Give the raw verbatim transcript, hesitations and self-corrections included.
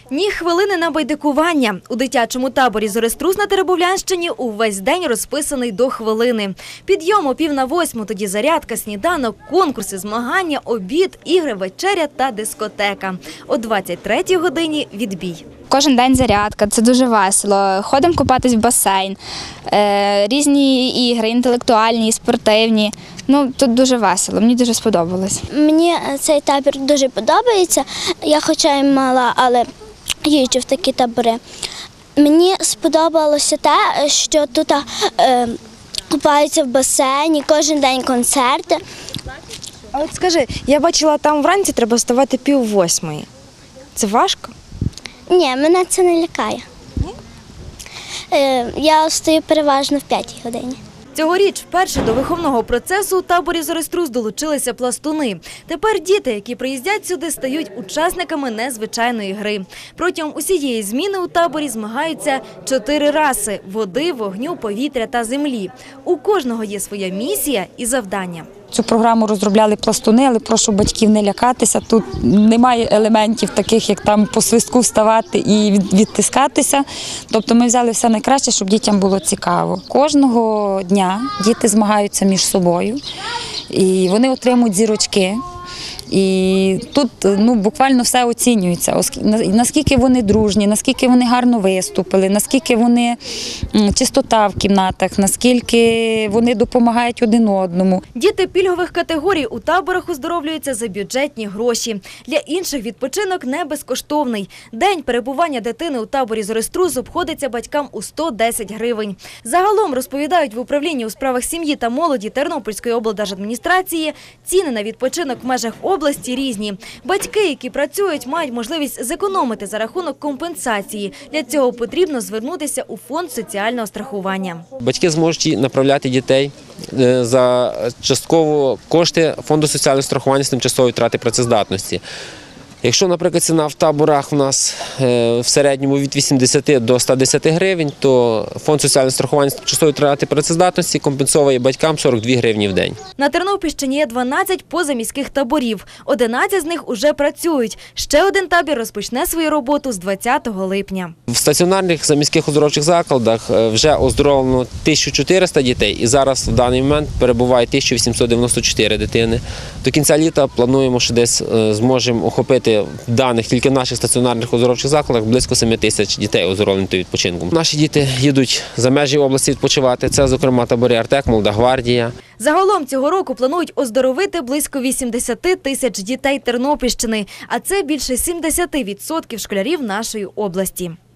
Ні хвилини на байдикування. У дитячому таборі «Зореструс» на Теребовлянщині увесь день розписаний до хвилини. Підйом о пів на восьму, тоді зарядка, сніданок, конкурси, змагання, обід, ігри, вечеря та дискотека. О двадцять третій годині відбій. Кожен день зарядка, це дуже весело. Ходимо купатись в басейн, е, різні ігри, інтелектуальні, спортивні. Ну, тут дуже весело, мені дуже сподобалось. Мені цей табір дуже подобається. Я хоча й мала, але їжджу в такі табори. Мені сподобалося те, що тут е, купаються в басейні, кожен день концерти. А от скажи, я бачила, там вранці треба вставати пів восьмої. Це важко? Ні, мене це не лякає. Е, я встаю переважно в п'ятій годині. Цьогоріч вперше до виховного процесу у таборі «Зореструс» долучилися пластуни. Тепер діти, які приїздять сюди, стають учасниками незвичайної гри. Протягом усієї зміни у таборі змагаються чотири раси – води, вогню, повітря та землі. У кожного є своя місія і завдання. Цю програму розробляли пластуни, але прошу батьків не лякатися. Тут немає елементів таких, як там по свистку вставати і відтискатися. Тобто ми взяли все найкраще, щоб дітям було цікаво. Кожного дня діти змагаються між собою і вони отримують зірочки. І тут ну, буквально все оцінюється, наскільки вони дружні, наскільки вони гарно виступили, наскільки вони чистота в кімнатах, наскільки вони допомагають один одному. Діти пільгових категорій у таборах оздоровлюються за бюджетні гроші. Для інших відпочинок не безкоштовний. День перебування дитини у таборі «Зореструс» обходиться батькам у сто десять гривень. Загалом, розповідають в управлінні у справах сім'ї та молоді Тернопільської облдержадміністрації, ціни на відпочинок в межах області області різні. Батьки, які працюють, мають можливість зекономити за рахунок компенсації. Для цього потрібно звернутися у фонд соціального страхування. Батьки зможуть направляти дітей за частково кошти фонду соціального страхування з тимчасової втрати працездатності. Якщо, наприклад, ціна в таборах у нас в середньому від вісімдесяти до ста десяти гривень, то фонд соціального страхування з тимчасової втрати працездатності компенсовує батькам сорок дві гривні в день. На Тернопільщині є дванадцять позаміських таборів. одинадцять з них уже працюють. Ще один табір розпочне свою роботу з двадцятого липня. В стаціонарних заміських оздоровчих закладах вже оздоровлено тисячу чотириста дітей і зараз в даний момент перебуває тисяча вісімсот дев'яносто чотири дитини. До кінця літа плануємо, що десь зможемо охопити в даних тільки в наших стаціонарних оздоровчих закладах близько семи тисяч дітей оздоровлені відпочинком. Наші діти їдуть за межі області відпочивати. Це, зокрема, табори «Артек», «Молода гвардія». Загалом цього року планують оздоровити близько вісімдесяти тисяч дітей Тернопільщини, а це більше сімдесяти відсотків школярів нашої області.